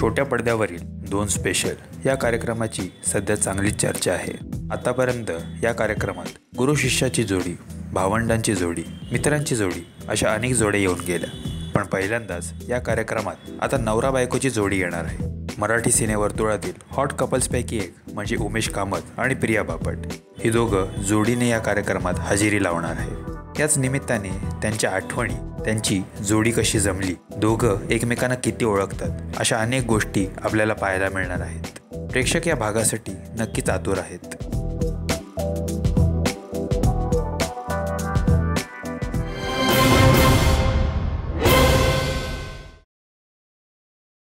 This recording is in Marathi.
छोट्या पडद्यावरील 2 स्पेशल या कार्यक्रमाची सध्या चांगलीच चर्चा आहे। आतापर्यंत या कार्यक्रमात गुरु शिष्याची जोडी, भावंडांची जोडी, मित्रांची जोडी अशा अनेक जोड्या येऊन गेल्या, पण पहिल्यांदाच या कार्यक्रमात आता नवरा बायकोची जोडी येणार आहे। मराठी सिनेवर्तुळातील हॉट कपल्सपैकी एक म्हणजे उमेश कामत आणि प्रिया बापट ही दोघं जोडीने या कार्यक्रमात हजेरी लावणार आहे। याच निमित्ताने त्यांच्या आठवणी, त्यांची जोडी कशी जमली, दोघं एकमेकांना किती ओळखतात अशा अनेक गोष्टी आपल्याला पाहायला मिळणार आहेत। प्रेक्षक या भागासाठी नक्कीच आतुर आहेत।